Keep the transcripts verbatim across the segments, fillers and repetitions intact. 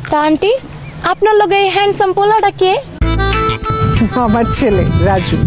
তা আন্টি আপনার লগে এই হ্যান্ডসাম পোলাটা কে? আমার ছেলে রাজু।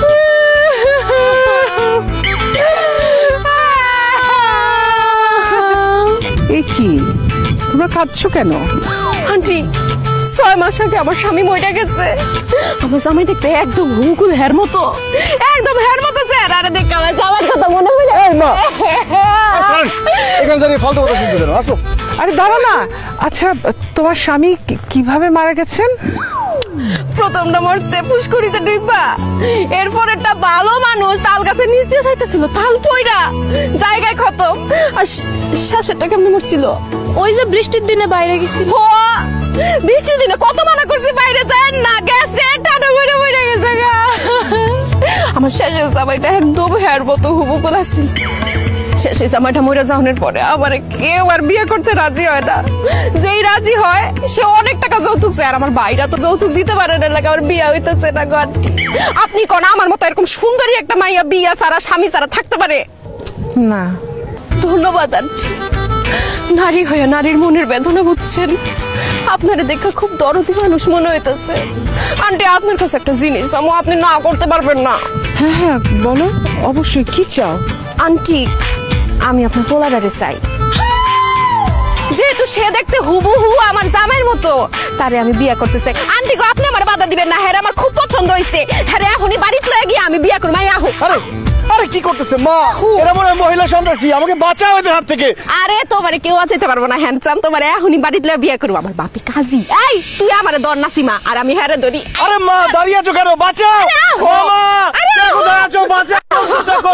এ কি তোমরা কাঁদছো কেন? আন্টি ছয় মাস আগে আমার স্বামী মরে গেছে। আমার জামাই দেখতে একদম হুকুল হের মতো, একদম হের মতো চেহারা। আরে দেখে আমার জামাইয়ের কথা মনে পড়ে। এই মা এখানে দাঁড়িয়ে ফালতু কথা শুনতে কেন? আসো। আরে দাঁড়া না। আচ্ছা তোমার স্বামী কিভাবে মারা গেছেন? প্রথমটা মরছে পুষ্করিতে ডুইবা, এরপর একটা ভালো মানুষ তাল গাছে নিচ দিয়ে যাইতেছিল, তাল পয়রা জায়গায় খতম। আর শেষেরটা কেমনে মরছিল? ওই যে বৃষ্টির দিনে বাইরে গেছিল। ও বৃষ্টির দিনে কত মানা করছি বাইরে যায় না, গেছে টানা মরে মরে গেছে গা। আমার শেষের জামাইটা একদম হেয়ার মতো হুবহু আছে। শেষে জামাইটা মরে যাওয়ার পরে আবার কেউ আর বিয়ে করতে রাজি হয় না। যেই রাজি হয় সে অনেক টাকা যৌতুক চায়, আর আমার ভাইরা তো যৌতুক দিতে পারে না, লাগে আমার বিয়ে হইতেছে না। আপনি কোন আমার মতো এরকম সুন্দরী একটা মাইয়া বিয়া ছাড়া স্বামী ছাড়া থাকতে পারে না? ধন্যবাদ আন্টি, নারী হয়ে নারীর মনের বেদনা বুঝছেন। আপনারে দেখা খুব দরদি মানুষ মনে হইতেছে। আন্টি আপনার কাছে একটা জিনিস আমু, আপনি না করতে পারবেন না? হ্যাঁ হ্যাঁ বলো, অবশ্যই। কি চাও? আন্টি আমি আপনার পোলারে চাই। যেহেতু সে দেখতে হুবহু আমার জামাইয়ের মতো, তারে আমি বিয়ে করতে চাই। আন্টি গো আপনি আমার বাধা দিবেন না, হ্যাঁ আমার খুব পছন্দ হয়েছে। হ্যাঁ এখনই বাড়িতে লয়ে গিয়ে আমি বিয়ে করব। আহো। আরে আরে কি করতেছে মা? এরা মনে হয় মহিলা সন্ত্রাসী, আমাকে বাঁচাও এদের হাত থেকে। আরে তোমারে কেউ বাঁচাইতে পারবো না হ্যান্ডসাম, তোমারে এখনই বাড়িতে লয়ে বিয়ে করব। আমার বাপি কাজী। এই তুই আমারে ধর নাসিমা, আর আমি হ্যারে ধরি। আরে মা দাঁড়িয়ে আছো কেন? বাঁচাও ও মা, কে কোথায় আছো? বাঁচাও, দেখো।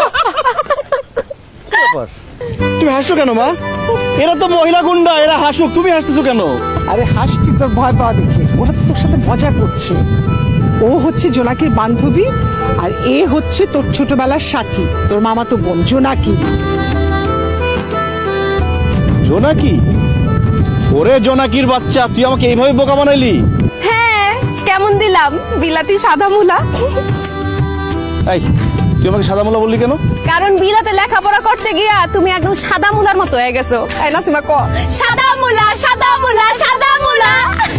তুমি হাসছো কেন মা? এরা তো মহিলা গুন্ডা, এরা হাসুক, তুমি হাসতেছো কেন? আরে হাসছি তোর ভয় পাওয়া দেখে। ওরা তো তোর সাথে মজা করছে। ও হচ্ছে জোনাকির বান্ধবী, আর এ হচ্ছে তোর ছোটবেলার সাথী, তোর মামাতো বোন জোনাকি। জোনাকি? ওরে জোনাকির বাচ্চা, তুই আমাকে এইভাবে বোকা বানাইলি? হ্যাঁ কেমন দিলাম বিলাতি সাদা মুলা? এই তুই আমাকে সাদা মুলা বললি কেন? কারণ বিলাতে লেখাপড়া করতে গিয়া তুমি একদম সাদা মুলার মতো হয়ে গেছো। এই নাসিমা ক সাদা মুলা, সাদা মুলা, সাদা মুলা।